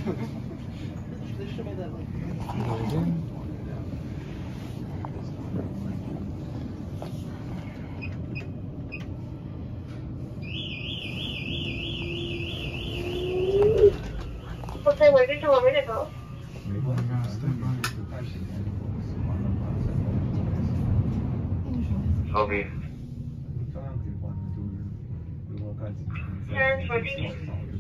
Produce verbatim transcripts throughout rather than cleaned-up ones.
What time did you want me to go? Copy. ten forty.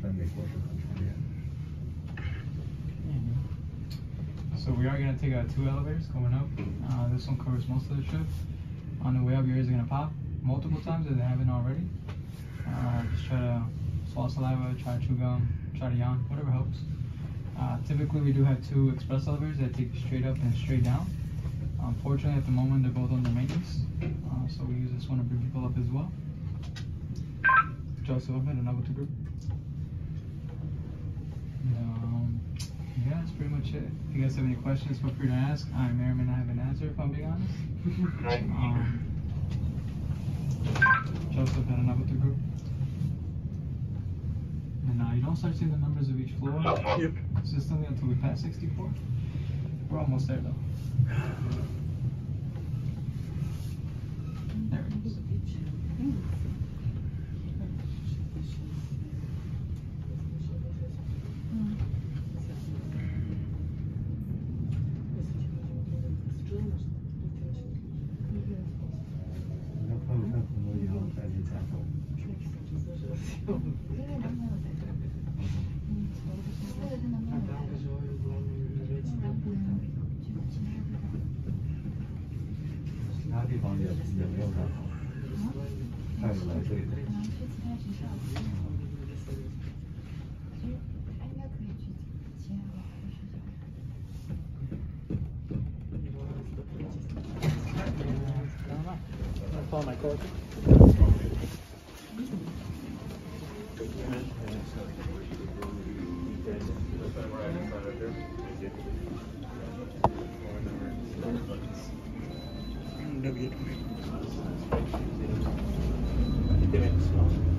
So we are going to take uh, two elevators going up. Uh, this one covers most of the trip. On the way up, your ears are going to pop multiple times if they haven't already. Uh, just try to swallow saliva, try to chew gum, try to yawn, whatever helps. Uh, typically, we do have two express elevators that take you straight up and straight down. Unfortunately, at the moment, they're both under maintenance. Uh, so we use this one to bring people up as well. Joseph, I'm heading up with the group. Um, yeah, that's pretty much it. If you guys have any questions, feel free to ask. I may or may not have an answer if I'm being honest. um, Joseph, heading up with the group. And uh, you don't start seeing the numbers of each floor Yep. consistently until we pass sixty-four. We're almost there though. There it is. Follow my cord. W.